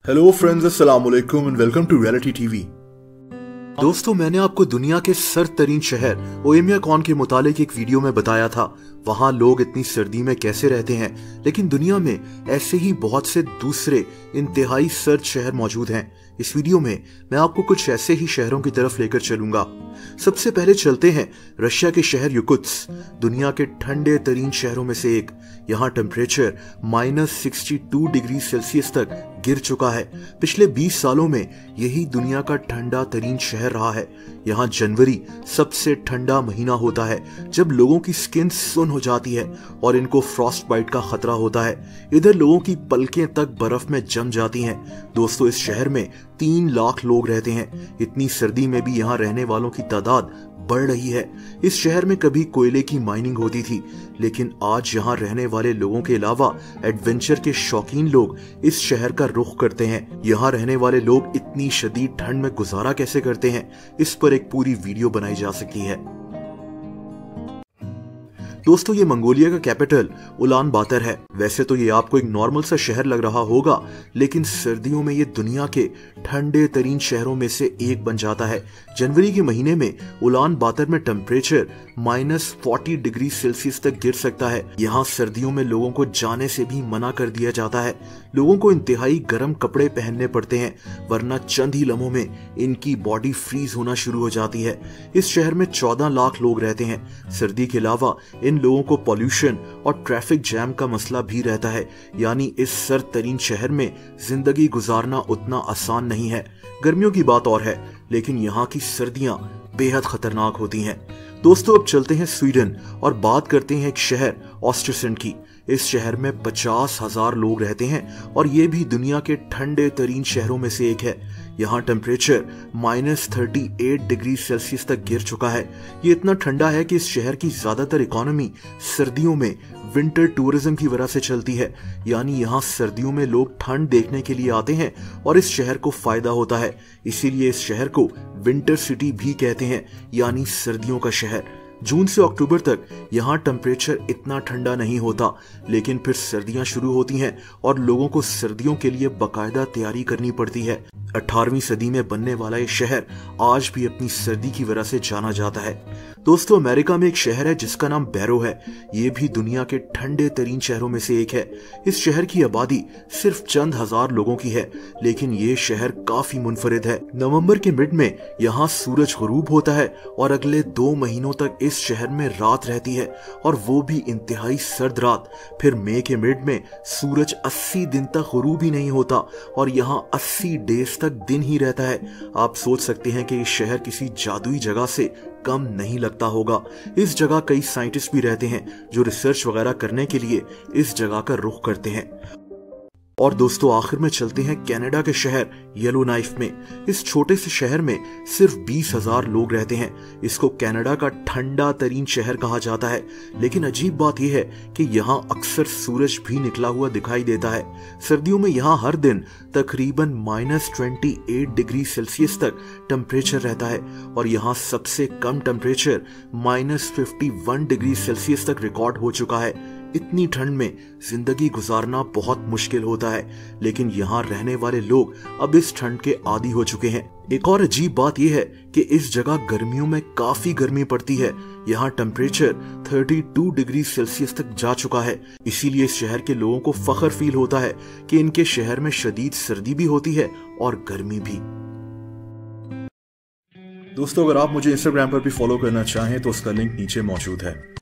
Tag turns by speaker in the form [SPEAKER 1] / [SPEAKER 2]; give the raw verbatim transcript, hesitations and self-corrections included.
[SPEAKER 1] Hello friends, अस्सलाम वालेकुम and welcome to reality TV. दोस्तों, मैंने आपको दुनिया के सर्द तरीन शहर ओएमियाकॉन के मुतालिक एक वीडियो में बताया था वहां लोग इतनी सर्दी में कैसे रहते हैं, लेकिन दुनिया में ऐसे ही बहुत से दूसरे इंतहाई सर्द शहर मौजूद हैं। इस वीडियो में मैं आपको कुछ ऐसे ही शहरों की तरफ लेकर चलूंगा। सबसे पहले चलते हैं रशिया के शहर युकुत्स्क, दुनिया के ठंडे तरीन शहरों में से एक। यहाँ temperature minus sixty two degree Celsius तक गिर चुका है। पिछले बीस सालों में यही दुनिया का ठंडा तरीन शहर रहा है। यहाँ जनवरी सबसे ठंडा महीना होता है, जब लोगों की स्किन सुन हो जाती है और इनको फ्रॉस्ट बाइट का खतरा होता है। इधर लोगों की पलकें तक बर्फ में जम जाती हैं। दोस्तों, इस शहर में तीन लाख लोग रहते हैं। इतनी सर्दी में भी यहाँ रहने वालों की तादाद बढ़ रही है। इस शहर में कभी कोयले की माइनिंग होती थी, लेकिन आज यहाँ रहने वाले लोगों के अलावा एडवेंचर के शौकीन लोग इस शहर का रुख करते हैं। यहाँ रहने वाले लोग इतनी शदीद ठंड में गुजारा कैसे करते हैं, इस पर एक पूरी वीडियो बनाई जा सकती है। दोस्तों, ये मंगोलिया का कैपिटल उलान बातर है। वैसे तो ये आपको एक नॉर्मल सा शहर लग रहा होगा, लेकिन सर्दियों में ये दुनिया के ठंडे तरीन शहरों में से एक बन जाता है। जनवरी के महीने में उलान बातर में temperature minus forty degree Celsius तक गिर सकता है। यहाँ सर्दियों में लोगों को जाने से भी मना कर दिया जाता है। लोगों को इंतहाई गर्म कपड़े पहनने पड़ते हैं, वरना चंद ही लम्हों में इनकी बॉडी फ्रीज होना शुरू हो जाती है। इस शहर में चौदह लाख लोग रहते हैं। सर्दी के अलावा इन लोगों को पॉल्यूशन और ट्रैफिक जैम का मसला भी रहता है, यानी इस सर्द तरीन शहर में जिंदगी गुजारना उतना आसान नहीं है। गर्मियों की बात और है, लेकिन यहाँ की सर्दियां बेहद खतरनाक होती हैं। दोस्तों, अब चलते हैं स्वीडन और बात करते हैं एक शहर ऑस्टरसंड की। इस शहर में पचास हजार लोग रहते हैं और ये भी दुनिया के ठंडे तरीन शहरों में से एक है। यहाँ temperature minus thirty eight degree Celsius तक गिर चुका है। ये इतना ठंडा है कि इस शहर की ज्यादातर इकोनॉमी सर्दियों में विंटर टूरिज्म की वजह से चलती है, यानी यहाँ सर्दियों में लोग ठंड देखने के लिए आते हैं और इस शहर को फायदा होता है। इसीलिए इस शहर को विंटर सिटी भी कहते हैं, यानी सर्दियों का शहर। जून से अक्टूबर तक यहाँ टेम्परेचर इतना ठंडा नहीं होता, लेकिन फिर सर्दियां शुरू होती हैं और लोगों को सर्दियों के लिए बाकायदा तैयारी करनी पड़ती है। अठारहवीं सदी में बनने वाला ये शहर आज भी अपनी सर्दी की वजह से जाना जाता है। दोस्तों, अमेरिका में एक शहर है जिसका नाम बैरो है। ये भी दुनिया के ठंडे तरीन शहरों में से एक है। इस शहर की आबादी सिर्फ चंद हजार लोगों की है, लेकिन ये शहर काफी मुनफरिद है। नवंबर के मिड में यहाँ सूरज गुरूब होता है और अगले दो महीनों तक इस शहर में रात रहती है, और वो भी इंतहाई सर्द रात। फिर मई के मिड में सूरज अस्सी दिन तक गुरूब ही नहीं होता और यहाँ अस्सी डेज तक दिन ही रहता है। आप सोच सकते हैं कि ये शहर किसी जादुई जगह से कम नहीं लगता होगा। इस जगह कई साइंटिस्ट भी रहते हैं जो रिसर्च वगैरह करने के लिए इस जगह का रुख करते हैं। और दोस्तों, आखिर में चलते हैं कनाडा के शहर येलोनाइफ में। इस छोटे से शहर में सिर्फ बीस हजार लोग रहते हैं। इसको कनाडा का ठंडा तरीन शहर कहा जाता है, लेकिन अजीब बात यह है कि यहाँ अक्सर सूरज भी निकला हुआ दिखाई देता है। सर्दियों में यहाँ हर दिन तकरीबन minus twenty eight degree Celsius तक टेम्परेचर रहता है और यहाँ सबसे कम temperature minus fifty one degree Celsius तक रिकॉर्ड हो चुका है। इतनी ठंड में जिंदगी गुजारना बहुत मुश्किल होता है, लेकिन यहाँ रहने वाले लोग अब इस ठंड के आदी हो चुके हैं। एक और अजीब बात यह है कि इस जगह गर्मियों में काफी गर्मी पड़ती है। यहाँ temperature thirty two degree Celsius तक जा चुका है। इसीलिए इस शहर के लोगों को फख्र फील होता है कि इनके शहर में शदीद सर्दी भी होती है और गर्मी भी। दोस्तों, अगर आप मुझे इंस्टाग्राम पर भी फॉलो करना चाहें तो उसका लिंक नीचे मौजूद है।